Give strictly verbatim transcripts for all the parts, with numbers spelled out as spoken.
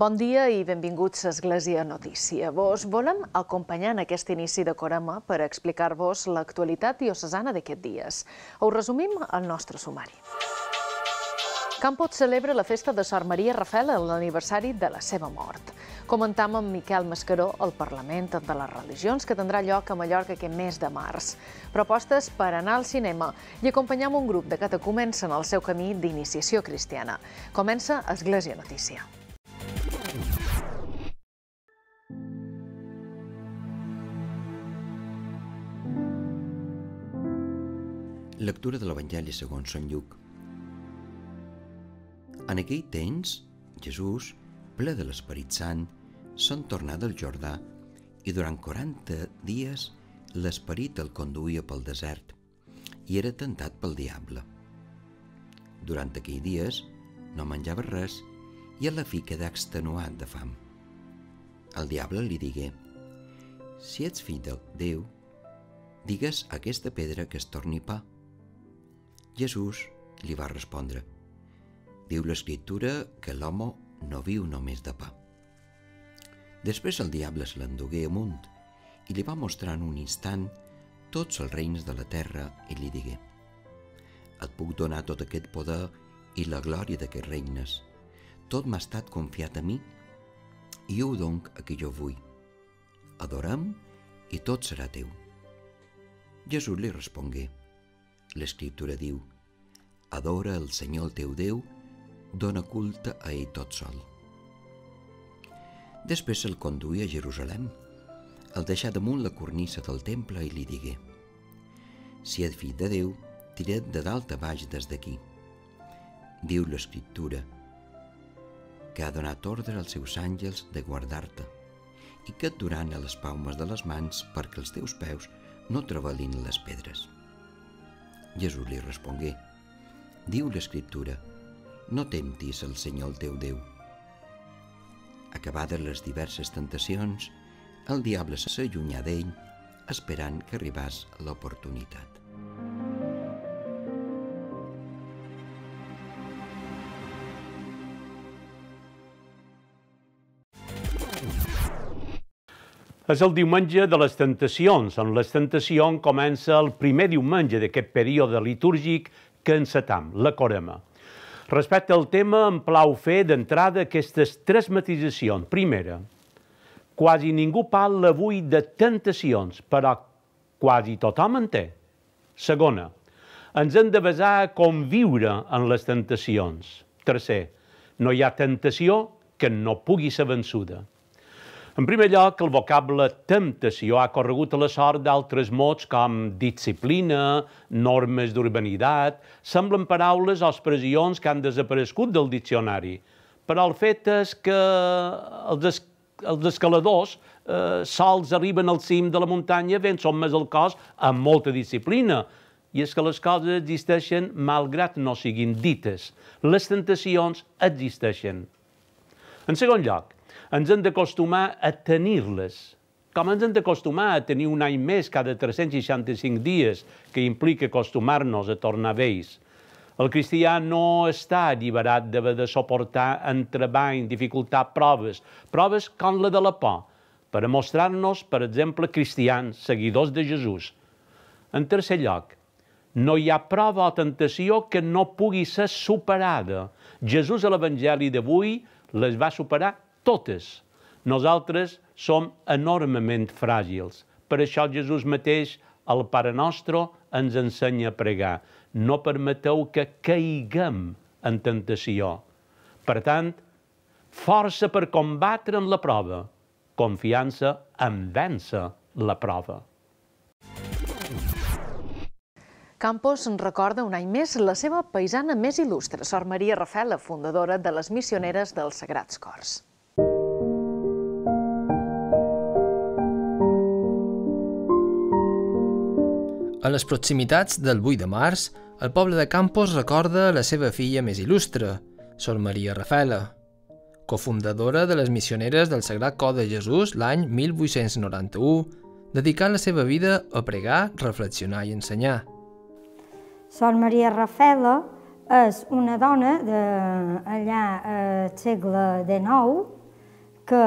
Bon dia i benvinguts a Església Notícia. Vos volem acompanyar en aquest inici de Corema per explicar-vos l'actualitat diocesana d'aquests dies. Ho resumim al nostre sumari. Campos celebra la festa de Sor Maria Rafel en l'aniversari de la seva mort. Comentam amb Miquel Mascaró el Parlament de les Religions que tindrà lloc a Mallorca aquest mes de març. Propostes per anar al cinema i acompanyam un grup de catecúmens en el seu camí d'iniciació cristiana. Comença Església Notícia. Lectura de l'Evangeli segons Sant Lluc. En aquell temps, Jesús, ple de l'Esperit Sant, se'n tornà del Jordà i durant quaranta dies l'Esperit el conduïa pel desert i era tentat pel diable. Durant aquells dies no menjava res i a la fi quedà extenuat de fam. El diable li digué: «Si ets fill de Déu, digues a aquesta pedra que es torni pa». Jesús li va respondre: «Diu l'Escriptura que l'home no viu només de pa». Després el diable se l'endugué amunt i li va mostrar en un instant tots els reines de la terra i li digué: «Et puc donar tot aquest poder i la glòria d'aquests regnes. Tot m'ha estat confiat a mi i ho dono a qui jo vull. Adora'm i tot serà teu». Jesús li respongué: «L'Escriptura diu: adora el Senyor el teu Déu, dona culte a ell tot sol». Després se'l conduí a Jerusalem, el deixà damunt la cornissa del temple i li digué: «Si ets fill de Déu, tira't de dalt a baix des d'aquí. Diu l'Escriptura que ha donat ordre als seus àngels de guardar-te i que et duran a les palmes de les mans perquè els teus peus no trebalin les pedres». Jesús li respongué: «Diu l'Escriptura, no temptis el Senyor el teu Déu». Acabades les diverses tentacions, el diable s'allunyà d'ell, esperant que arribés l'oportunitat. És el diumenge de les tentacions. En les tentacions comença el primer diumenge d'aquest període litúrgic que encetam, la Corema. Respecte al tema, em plau fer d'entrada aquestes tres matisacions. Primera, quasi ningú parla avui de tentacions, però quasi tothom en té. Segona, ens hem de basar a conviure en les tentacions. Tercer, no hi ha tentació que no pugui ser vençuda. En primer lloc, el vocable temptació ha corregut a la sort d'altres mots com disciplina, normes d'urbanitat, semblen paraules o expressions que han desaparegut del diccionari, però el fet és que els, es els escaladors eh, sols arriben al cim de la muntanya ben sotmès al cos amb molta disciplina, i és que les coses existeixen malgrat no siguin dites. Les tentacions existeixen. En segon lloc, ens hem d'acostumar a tenir-les, com ens hem d'acostumar a tenir un any més cada tres-cents seixanta-cinc dies, que implica acostumar-nos a tornar vells. El cristià no està alliberat d'haver de suportar entrebany, dificultat, proves, proves com la de la por, per a mostrar-nos, per exemple, cristians, seguidors de Jesús. En tercer lloc, no hi ha prova o tentació que no pugui ser superada. Jesús a l'Evangeli d'avui les va superar totes. Nosaltres som enormement fràgils. Per això Jesús mateix, al Pare Nostre, ens ensenya a pregar: no permeteu que caiguem en tentació. Per tant, força per combatre en la prova, confiança en vèncer la prova. Campos recorda un any més la seva paisana més il·lustre, Sor Maria Rafel, la fundadora de les Missioneres dels Sagrats Cors. A les proximitats del vuit de març, el poble de Campos recorda la seva filla més il·lustre, Sor Maria Rafela, cofundadora de les Missioneres del Sagrat Cor de Jesús l'any mil vuit-cents noranta-u, dedicant la seva vida a pregar, reflexionar i ensenyar. Sor Maria Rafela és una dona d'allà al segle dinou que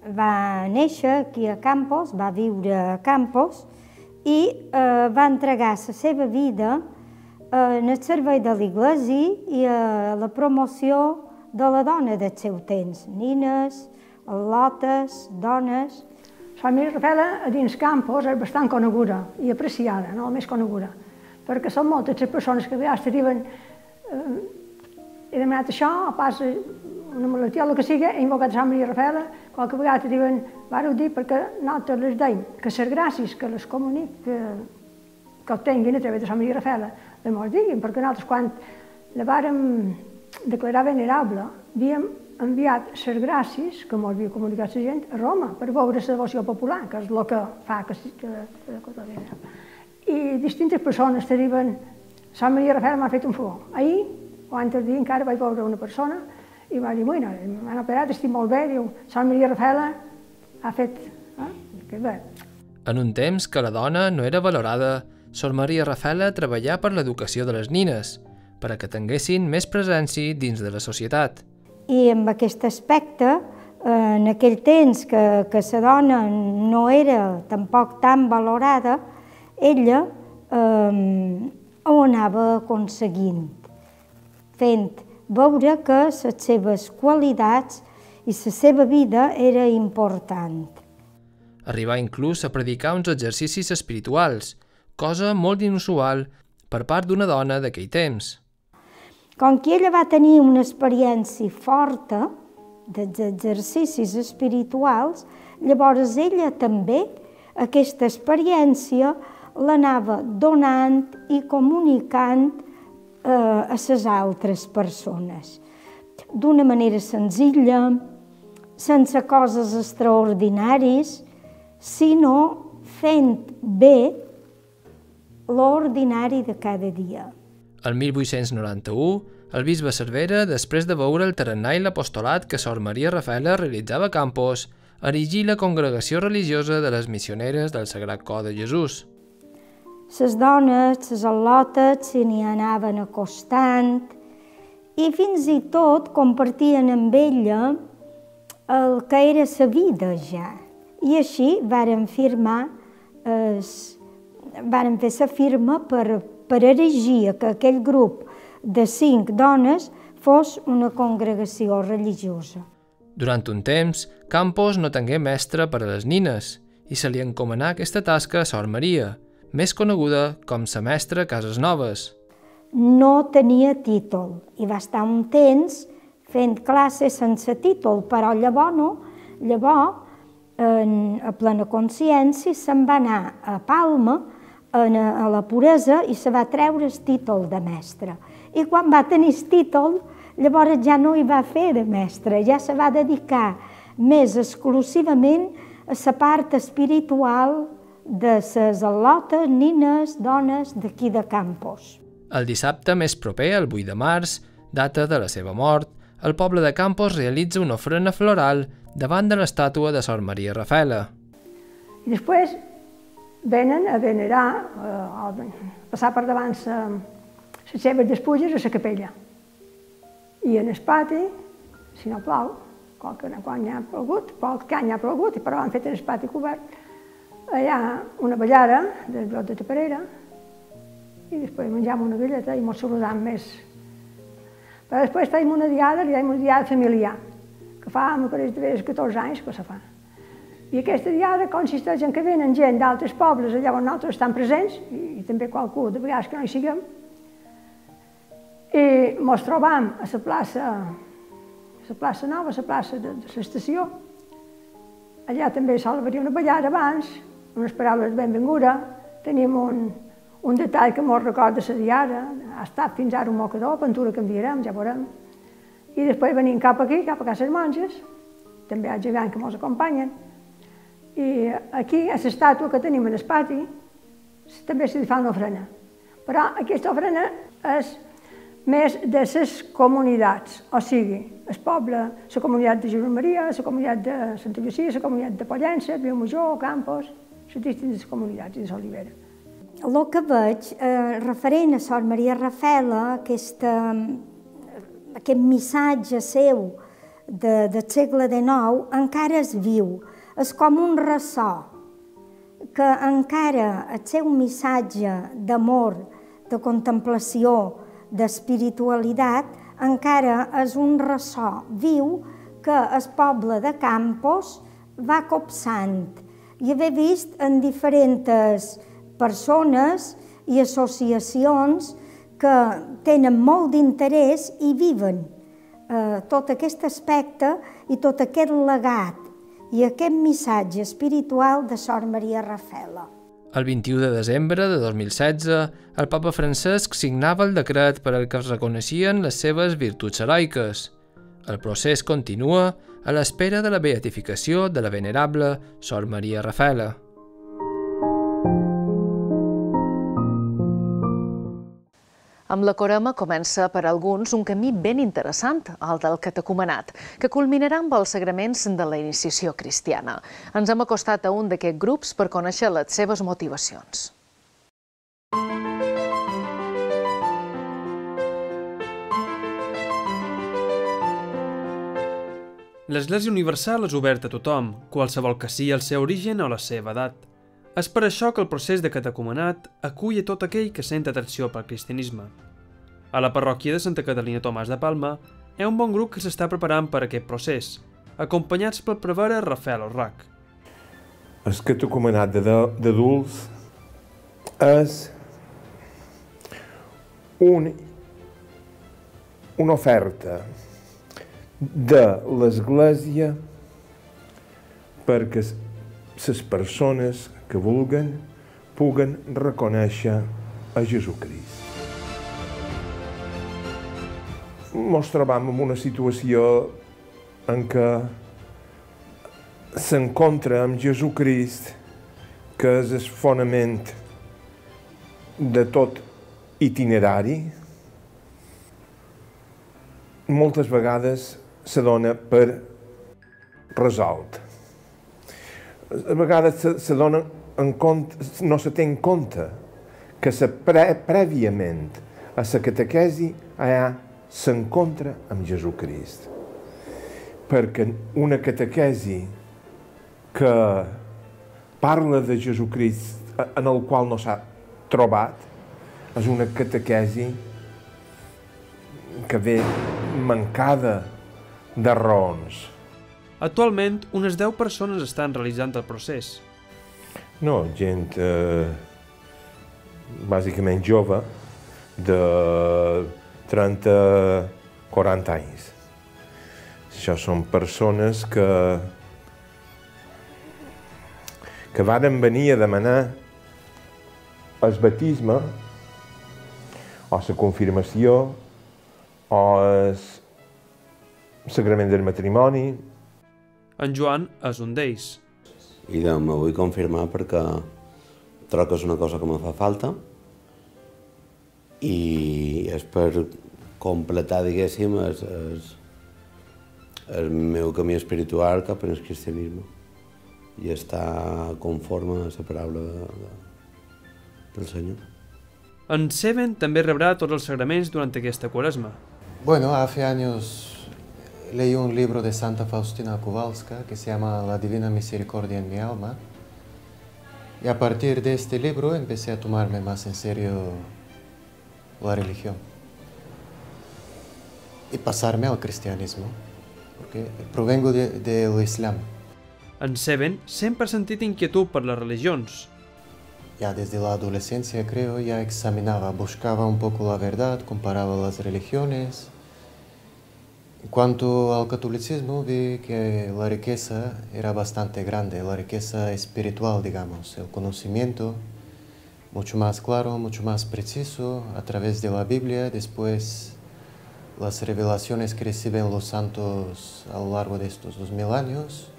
va néixer aquí a Campos, va viure a Campos i eh, va entregar la seva vida eh, en el servei de l'Iglésia i a la promoció de la dona del seu temps, nines, al·lotes, dones. Sor Maria Rafela a dins Campos és bastant coneguda i apreciada, no? Més coneguda, perquè són moltes les persones que a vegades t'arriben eh, he demanat això, o passa una malaltia o el que sigui, he invocat Sor Maria Rafela, qualque vegada t'arriben, vareu dir, perquè nosaltres les deim que les gràcies que les comunic, que, que obtenguin a través de Sor Maria Rafela, les mos diguin, perquè nosaltres quan la vàrem declarar venerable, havíem enviat les gràcies que mos havia comunicat la gent a Roma per veure la devoció popular, que és el que fa que, que, que, que la venerable. I distintes persones t'arriben, Sor Maria Rafela m'ha fet un favor. Ahir, o altre dia encara vaig veure una persona i va dir, bueno, m'han operat, estic molt bé, diu, Sor Maria Rafela ha fet... Eh? Que bé. En un temps que la dona no era valorada, Sor Maria Rafela treballà per l'educació de les nines, per a que tinguessin més presència dins de la societat. I amb aquest aspecte, en aquell temps que, que la dona no era tampoc tan valorada, ella eh, ho anava aconseguint, fent veure que les seves qualitats i la seva vida era important. Arribà inclús a predicar uns exercicis espirituals, cosa molt inusual per part d'una dona d'aquell temps. Com que ella va tenir una experiència forta dels exercicis espirituals, llavors ella també aquesta experiència l'anava donant i comunicant a les altres persones, d'una manera senzilla, sense coses extraordinaris, sinó fent bé l'ordinari de cada dia. El mil vuit-cents noranta-u, el bisbe Cervera, després de veure el tarannà i l'apostolat que Sor Maria Rafela realitzava a Campos, erigí la congregació religiosa de les missioneres del Sagrat Cor de Jesús. Les dones, les al·lotes, se n'hi anaven acostant i fins i tot compartien amb ella el que era la vida ja. I així varen firmar, es, varen fer la firma per, per erigir que aquell grup de cinc dones fos una congregació religiosa. Durant un temps, Campos no tingué mestre per a les nines i se li encomanà aquesta tasca a Sor Maria, més coneguda com la mestra Cases Noves. No tenia títol i va estar un temps fent classes sense títol, però llavors no, llavors, en, a plena consciència, se'n va anar a Palma, en, a la puresa, i se va treure el títol de mestre. I quan va tenir el títol, llavors ja no hi va fer de mestre, ja se va dedicar més exclusivament a la part espiritual de les al·lotes, nines, dones d'aquí de Campos. El dissabte més proper, el vuit de març, data de la seva mort, el poble de Campos realitza una ofrena floral davant de l'estàtua de Sor Maria Rafela. I després venen a venerar, a passar per davant les seves despulles a la capella. I en el pati, si no plou, quan hi ha plogut, poc any ha plogut, però han fet en el pati cobert, hi ha una ballada de brot de taparera i després menjam una galleta i ens saludam més. Però després tenim una diada, li dèiem una diada familiar, que fa, me pareix, de catorze anys que se fa. I aquesta diada consisteix en que venen gent d'altres pobles allà on nosaltres estan presents, i també qualcú de vegades que no hi siguem, i ens trobam a la plaça, a la plaça nova, a la plaça de, de l'estació. Allà també sol haver-hi una ballada abans, unes paraules de benvinguda, tenim un, un detall que ens recorda la diada, ha estat fins ara un mocador, pintura canviarem, ja veurem. I després venim cap aquí, cap a casa les monges, també hi ha gegants que ens acompanyen. I aquí, a l'estàtua que tenim en el pati, també se li fa una ofrena. Però aquesta ofrena és més de les comunitats, o sigui, el poble, la comunitat de Jesús Maria, la comunitat de Santa Llucia, la comunitat de Pollença, Vilamajor, Campos, les distintes comunitats de l'Olivera. El que veig, eh, referent a Sor Maria Rafela, aquesta, aquest missatge seu de, del segle dinou encara és viu, és com un ressò, que encara el seu missatge d'amor, de contemplació, d'espiritualitat, encara és un ressò viu que el poble de Campos va copsant. I haver vist en diferents persones i associacions que tenen molt d'interès i viven eh, tot aquest aspecte i tot aquest legat i aquest missatge espiritual de Sor Maria Rafela. El vint-i-u de desembre de dos mil setze, el papa Francesc signava el decret per al que es reconeixien les seves virtuts heroiques. El procés continua a l'espera de la beatificació de la venerable Sor Maria Rafela. Amb la Corema comença per alguns un camí ben interessant, el del catecumenat, que culminarà amb els sagraments de la iniciació cristiana. Ens hem acostat a un d'aquests grups per conèixer les seves motivacions. L'Església Universal és oberta a tothom, qualsevol que sigui el seu origen o la seva edat. És per això que el procés de catecumenat acull a tot aquell que sent atracció pel cristianisme. A la parròquia de Santa Catalina Tomàs de Palma hi ha un bon grup que s'està preparant per a aquest procés, acompanyats pel prevere Rafael Orrac. El catecumenat d'adults és un, una oferta de l'Església perquè les persones que vulguen puguen reconèixer a Jesucrist. Ens trobam en una situació en què s'encontra amb Jesucrist, que és el fonament de tot itinerari. Moltes vegades se dona per resolt. A vegades se, se dona en compte, no se té en compte que se pre, prèviament a la catequesi allà s'encontra amb Jesucrist. Perquè una catequesi que parla de Jesucrist en el qual no s'ha trobat és una catequesi que ve mancada de raons. Actualment, unes deu persones estan realitzant el procés. No, gent eh, bàsicament jove, de trenta a quaranta anys. Això són persones que, que varen venir a demanar el batisme o la confirmació o el sagrament del matrimoni. En Joan és un d'ells. I de, me vull confirmar perquè trobo que és una cosa que me fa falta i és per completar, diguéssim, el, el, el meu camí espiritual cap al cristianisme i estar conforme a la paraula de, de, del Senyor. En Seven també rebrà tots els sagraments durant aquesta quaresma. Bueno, hace años leí un libro de Santa Faustina Kowalska que se llama La Divina Misericordia en mi alma y a partir de este libro empecé a tomarme más en serio la religión y pasarme al cristianismo, porque provengo del de, de Islam. En Seven sempre ha sentit inquietud per les religions. Ya desde la adolescencia, creo, ya examinaba, buscaba un poco la verdad, comparaba las religiones. En cuanto al catolicismo, vi que la riqueza era bastante grande, la riqueza espiritual, digamos, el conocimiento mucho más claro, mucho más preciso a través de la Biblia, después las revelaciones que reciben los santos a lo largo de estos dos mil años.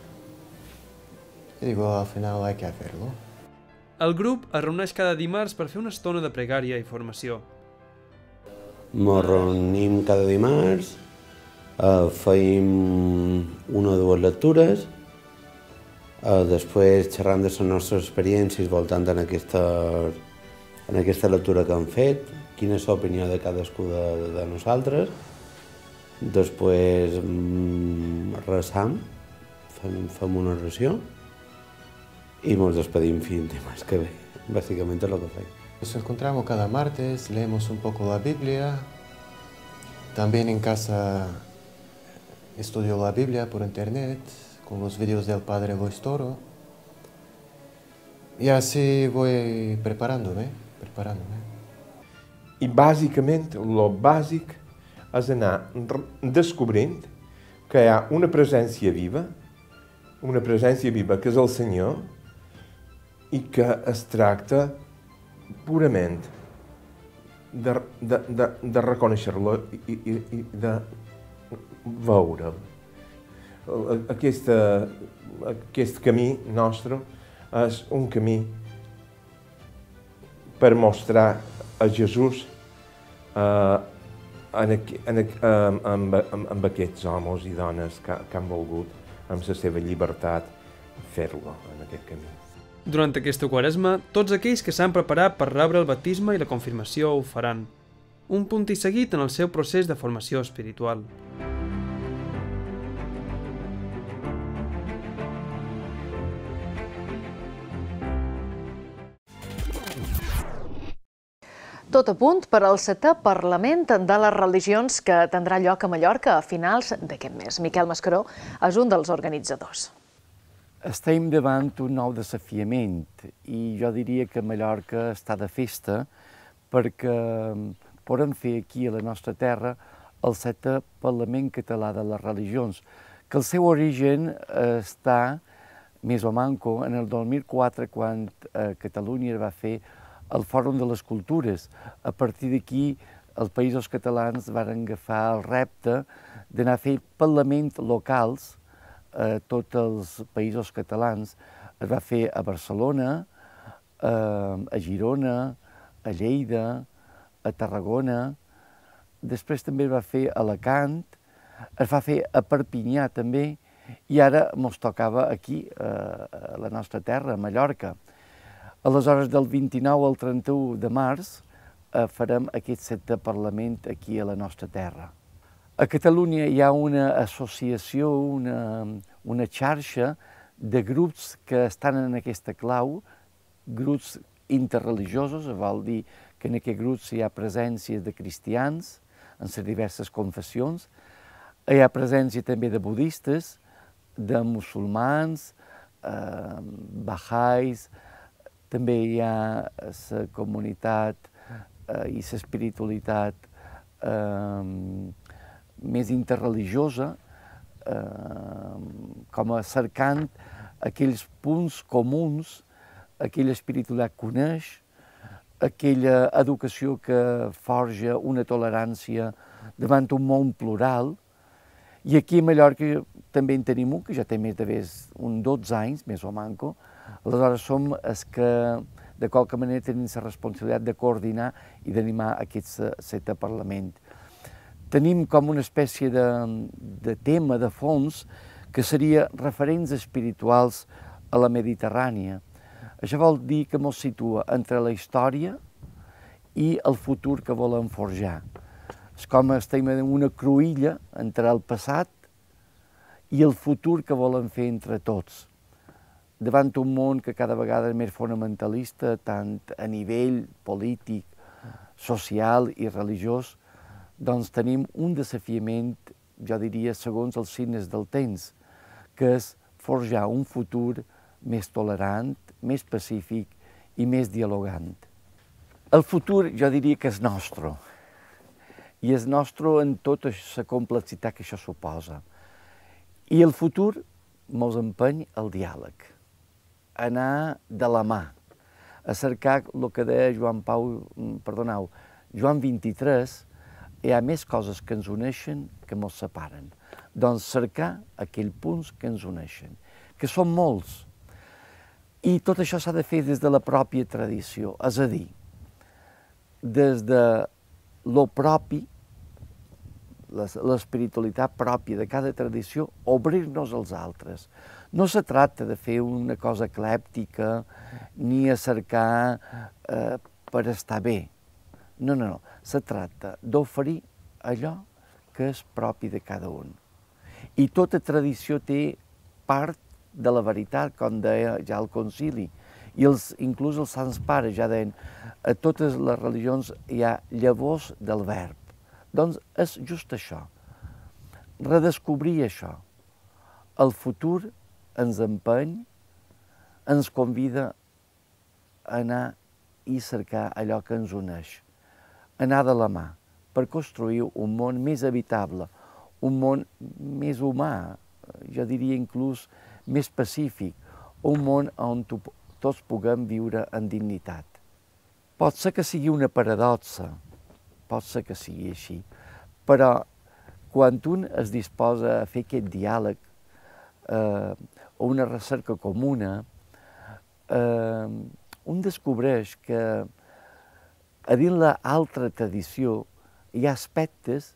Y digo, al final hay que hacerlo. El grup es reuneix cada dimarts per fer una estona de pregària i formació. Ens reunim cada dimarts, eh, feim una o dues lectures, eh, després xerram de les nostres experiències voltant en aquesta, en aquesta lectura que hem fet, quina és l'opinió de cadascú de, de nosaltres, Després mmm, resam, fem, fem una oració y nos despedimos fin de más que ve. Básicamente es lo que fue. Nos encontramos cada martes, leemos un poco la Biblia. También en casa estudio la Biblia por internet con los vídeos del padre Luis Toro. Y así voy preparándome, preparándome. I bàsicament, el bàsic és anar descobrint que hi ha una presència viva, una presència viva que és el Senyor, i que es tracta purament de, de, de, de reconèixer-lo i, i, i de veure'l. Aquesta, aquest camí nostre és un camí per mostrar a Jesús eh, en, en, en, en, en aquests homes i dones que, que han volgut, amb la seva llibertat, fer-lo en aquest camí. Durant aquesta quaresma, tots aquells que s'han preparat per rebre el baptisme i la confirmació ho faran. Un punt i seguit en el seu procés de formació espiritual. Tot a punt per al setè Parlament de les Religions que tindrà lloc a Mallorca a finals d'aquest mes. Miquel Mascaró és un dels organitzadors. Estem davant un nou desafiament i jo diria que Mallorca està de festa perquè podem fer aquí a la nostra terra el setè Parlament Català de les Religions, que el seu origen està més o manco en el dos mil quatre quan Catalunya va fer el Fòrum de les Cultures. A partir d'aquí, els països catalans van agafar el repte d'anar a fer parlaments locals a tots els països catalans. Es va fer a Barcelona, a Girona, a Lleida, a Tarragona, després també es va fer a Alacant, es va fer a Perpinyà també, i ara ens tocava aquí, a la nostra terra, a Mallorca. Aleshores, del vint-i-nou al trenta-u de març, farem aquest setè Parlament aquí a la nostra terra. A Catalunya hi ha una associació, una, una xarxa de grups que estan en aquesta clau, grups interreligiosos, vol dir que en aquests grups hi ha presència de cristians en les diverses confessions, hi ha presència també de budistes, de musulmans, eh, bahais, també hi ha la comunitat eh, i l'espiritualitat eh, més interreligiosa, eh, com a cercant aquells punts comuns, aquella espiritualitat que coneix, aquella educació que forja una tolerància davant un món plural. I aquí a Mallorca també en tenim un que ja té més de uns dotze anys, més o manco. Aleshores som els que de qualque manera tenim la responsabilitat de coordinar i d'animar aquest setè Parlament. Tenim com una espècie de, de tema, de fons, que seria referents espirituals a la Mediterrània. Això vol dir que ens situa entre la història i el futur que volem forjar. És com estem en una cruïlla entre el passat i el futur que volem fer entre tots. Davant un món que cada vegada és més fonamentalista, tant a nivell polític, social i religiós, doncs tenim un desafiament, jo diria, segons els signes del temps, que és forjar un futur més tolerant, més pacífic i més dialogant. El futur jo diria que és nostre, i és nostre en tota la complexitat que això suposa. I el futur mos empeny al diàleg, anar de la mà, a cercar el que deia Joan Pau, perdoneu, Joan vint-i-tres, hi ha més coses que ens uneixen que ens separen. Doncs cercar aquells punts que ens uneixen, que són molts. I tot això s'ha de fer des de la pròpia tradició, és a dir, des de lo propi, l'espiritualitat pròpia de cada tradició, obrir-nos als altres. No se tracta de fer una cosa eclèptica ni a cercar eh, per estar bé. No, no, no. Se tracta d'oferir allò que és propi de cada un. I tota tradició té part de la veritat, com deia ja el concili. I els, inclús els sants pares ja deien, a totes les religions hi ha llavors del verb. Doncs és just això, redescobrir això. El futur ens empeny, ens convida a anar i cercar allò que ens uneix, anar de la mà per construir un món més habitable, un món més humà, jo diria inclús més pacífic, un món on tots puguem viure en dignitat. Pot ser que sigui una paradoxa, pot ser que sigui així, però quan un es disposa a fer aquest diàleg eh, o una recerca comuna, eh, un descobreix que a dins l'altra tradició hi ha aspectes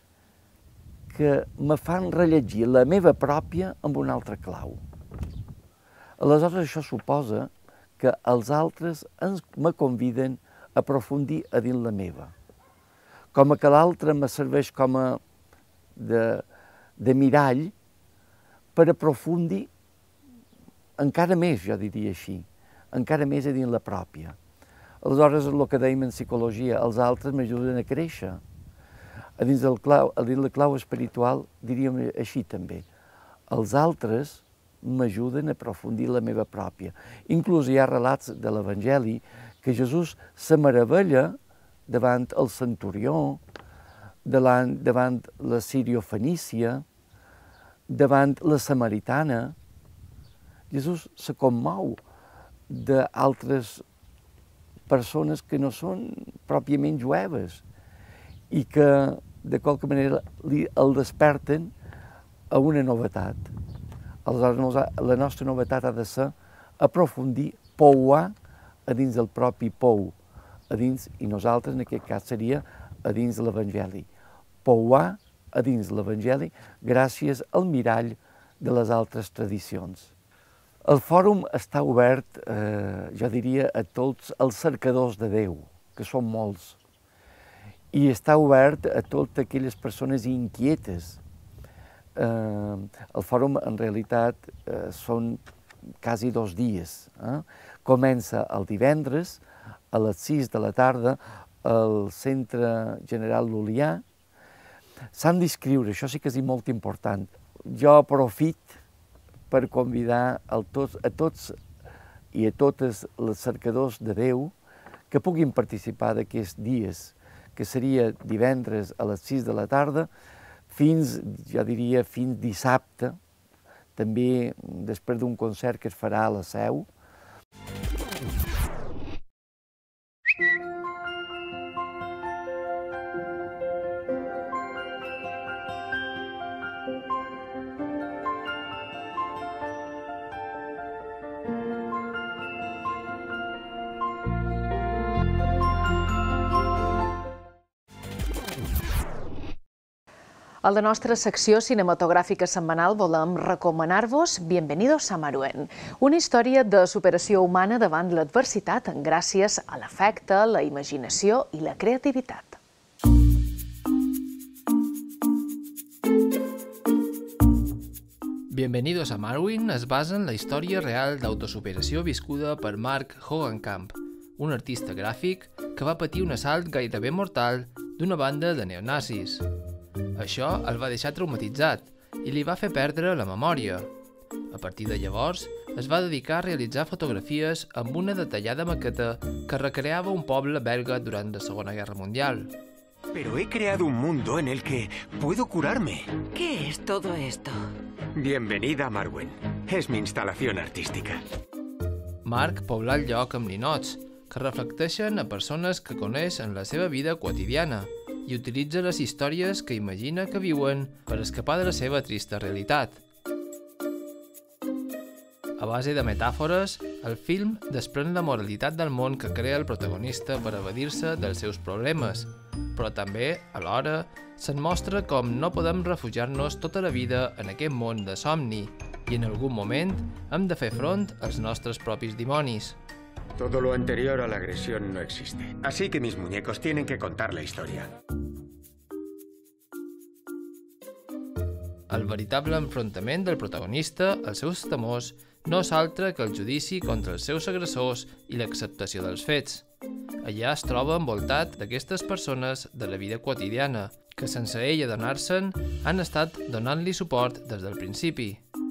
que me fan rellegir la meva pròpia amb una altra clau. Aleshores, això suposa que els altres ens, me conviden a aprofundir a dins la meva. Com que l'altre me serveix com a de, de mirall per aprofundir encara més, jo diria així, encara més a dins la pròpia. Aleshores, el que dèiem en psicologia, els altres m'ajuden a créixer. A dins, del clau, a dins la clau espiritual, diríem així també, els altres m'ajuden a aprofundir la meva pròpia. Inclús hi ha relats de l'Evangeli que Jesús se meravella davant el centurió, davant, davant la Sirio-Fenícia, davant la Samaritana. Jesús se commou d'altres persones que no són pròpiament jueves i que, de qualque manera, li, el desperten a una novetat. Aleshores, la nostra novetat ha de ser aprofundir, pouar a dins del propi pou, a dins, i nosaltres, en aquest cas, seria a dins de l'Evangeli. Pouar a dins de l'Evangeli gràcies al mirall de les altres tradicions. El fòrum està obert, eh, jo diria, a tots els cercadors de Déu, que són molts, i està obert a totes aquelles persones inquietes. Eh, el fòrum, en realitat, eh, són quasi dos dies. Eh? Comença el divendres a les sis de la tarda al Centre General Lul·lià. S'han d'inscriure, això sí que és molt important. Jo aprofit per convidar a tots, a tots i a totes les cercadors de Déu que puguin participar d'aquests dies, que seria divendres a les sis de la tarda, fins, jo diria, fins dissabte, també després d'un concert que es farà a la Seu. A la nostra secció cinematogràfica setmanal volem recomanar-vos Bienvenidos a Maruen, una història de superació humana davant l'adversitat gràcies a l'afecte, la imaginació i la creativitat. Bienvenidos a Marwen es basa en la història real d'autosuperació viscuda per Mark Hogenkamp, un artista gràfic que va patir un assalt gairebé mortal d'una banda de neonazis. Això el va deixar traumatitzat i li va fer perdre la memòria. A partir de llavors, es va dedicar a realitzar fotografies amb una detallada maqueta que recreava un poble belga durant la Segona Guerra Mundial. Pero he creado un mundo en el que puedo curarme. ¿Qué es todo esto? Bienvenida a Marwen. Es mi instalación artística. Marc pobla el lloc amb ninots, que reflecteixen a persones que coneix en la seva vida quotidiana i utilitza les històries que imagina que viuen per escapar de la seva trista realitat. A base de metàfores, el film desprèn la moralitat del món que crea el protagonista per evadir-se dels seus problemes, però també, alhora, se'n mostra com no podem refugiar-nos tota la vida en aquest món de somni i en algun moment hem de fer front als nostres propis dimonis. Todo lo anterior a la agresión no existe. Así que mis muñecos tienen que contar la historia. El veritable enfrontament del protagonista, els seus temors, no és altre que el judici contra els seus agressors i l'acceptació dels fets. Allà es troba envoltat d'aquestes persones de la vida quotidiana, que sense ell adonar-se'n han estat donant-li suport des del principi.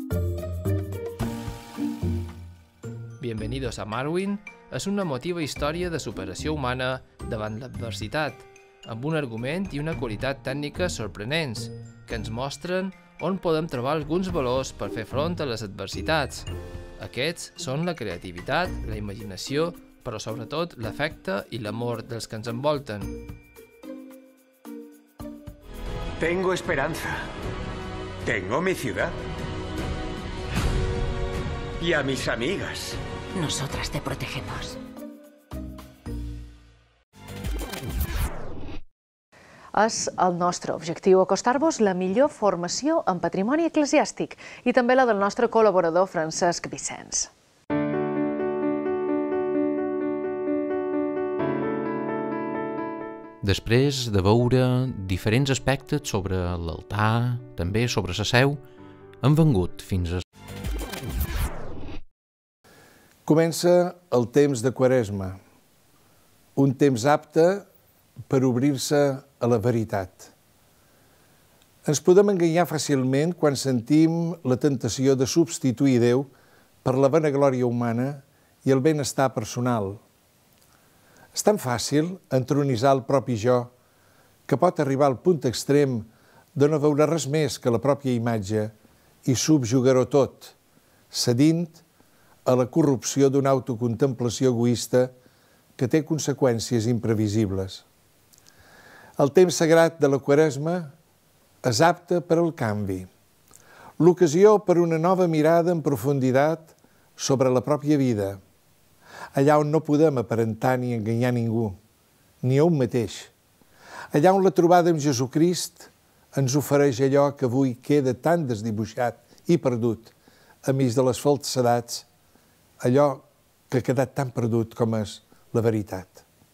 Bienvenidos a Marwyn és una emotiva història de superació humana davant l'adversitat, amb un argument i una qualitat tècnica sorprenents, que ens mostren on podem trobar alguns valors per fer front a les adversitats. Aquests són la creativitat, la imaginació, però sobretot l'afecte i l'amor dels que ens envolten. Tengo esperanza. Tengo mi ciudad. Y a mis amigas. Nosotras te protegemos. És el nostre objectiu acostar-vos la millor formació en patrimoni eclesiàstic i també la del nostre col·laborador Francesc Vicens. Després de veure diferents aspectes sobre l'altar, també sobre la seu, hem vengut fins a... Comença el temps de Quaresma, un temps apte per obrir-se a la veritat. Ens podem enganyar fàcilment quan sentim la tentació de substituir Déu per la vanaglòria humana i el benestar personal. És tan fàcil entronitzar el propi jo que pot arribar al punt extrem de no veure res més que la pròpia imatge i subjugar-ho tot, cedint a la corrupció d'una autocontemplació egoista que té conseqüències imprevisibles. El temps sagrat de la Quaresma és apte per al canvi, l'ocasió per una nova mirada en profunditat sobre la pròpia vida, allà on no podem aparentar ni enganyar ningú, ni a un mateix, allà on la trobada amb Jesucrist ens ofereix allò que avui queda tan desdibuixat i perdut enmig de les falsedats, allò que ha quedat tan perdut com és la veritat.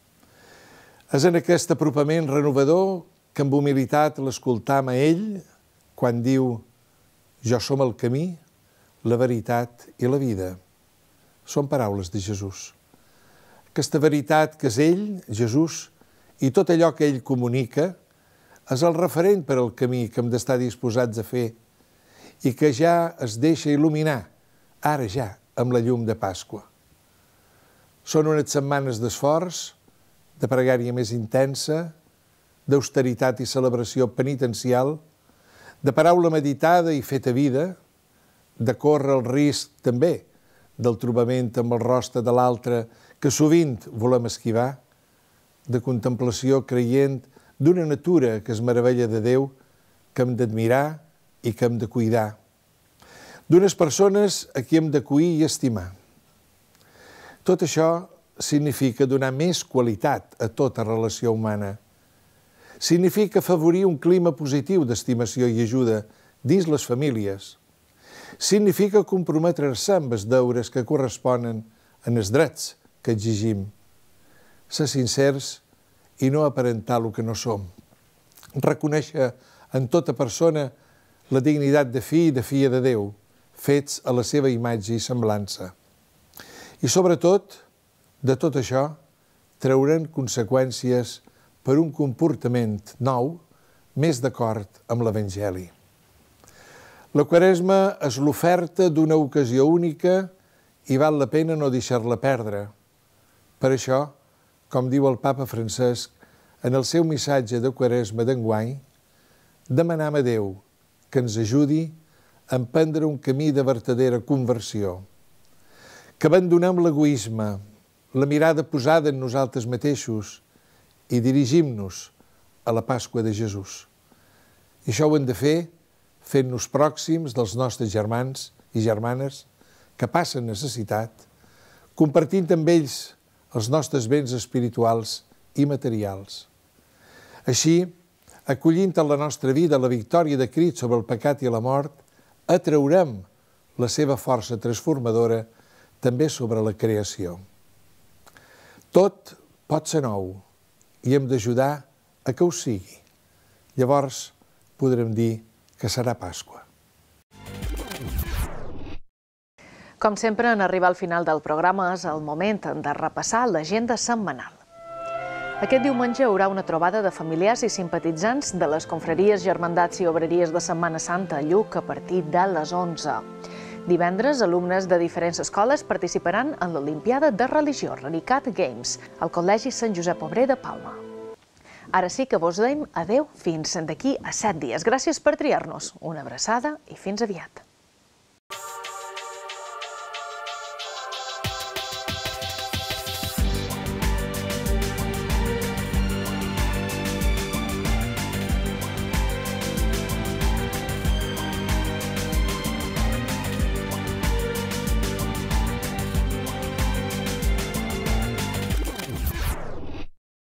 És en aquest apropament renovador que amb humilitat l'escoltam a ell quan diu «Jo som el camí, la veritat i la vida». Són paraules de Jesús. Aquesta veritat que és ell, Jesús, i tot allò que ell comunica, és el referent per al camí que hem d'estar disposats a fer i que ja es deixa il·luminar, ara ja, amb la llum de Pasqua. Són unes setmanes d'esforç, de pregària més intensa, d'austeritat i celebració penitencial, de paraula meditada i feta vida, de córrer el risc també del trobament amb el rostre de l'altre que sovint volem esquivar, de contemplació creient d'una natura que es meravella de Déu, que hem d'admirar i que hem de cuidar, d'unes persones a qui hem d'acollir i estimar. Tot això significa donar més qualitat a tota relació humana. Significa afavorir un clima positiu d'estimació i ajuda dins les famílies. Significa comprometre-se amb els deures que corresponen en els drets que exigim. Ser sincers i no aparentar el que no som. Reconèixer en tota persona la dignitat de fill i de filla de Déu, fets a la seva imatge i semblança. I sobretot, de tot això, trauran conseqüències per un comportament nou, més d'acord amb l'Evangeli. La Quaresma és l'oferta d'una ocasió única i val la pena no deixar-la perdre. Per això, com diu el papa Francesc en el seu missatge de Quaresma d'enguany, demanem a Déu que ens ajudi a emprendre un camí de vertadera conversió, que abandonem l'egoisme, la mirada posada en nosaltres mateixos i dirigim-nos a la Pasqua de Jesús. I això ho hem de fer fent-nos pròxims dels nostres germans i germanes que passen necessitat, compartint amb ells els nostres béns espirituals i materials. Així, acollint en la nostra vida la victòria de Crist sobre el pecat i la mort, atraurem la seva força transformadora també sobre la creació. Tot pot ser nou i hem d'ajudar a que ho sigui. Llavors podrem dir que serà Pasqua. Com sempre, en arribar al final del programa és el moment de repassar l'agenda setmanal. Aquest diumenge hi haurà una trobada de familiars i simpatitzants de les confraries, germandats i obreries de Setmana Santa a Lluc a partir de les onze. Divendres, alumnes de diferents escoles participaran en l'Olimpiada de Religió Relicat Games al Col·legi Sant Josep Obrer de Palma. Ara sí que vos deim adeu fins d'aquí a set dies. Gràcies per triar-nos. Una abraçada i fins aviat.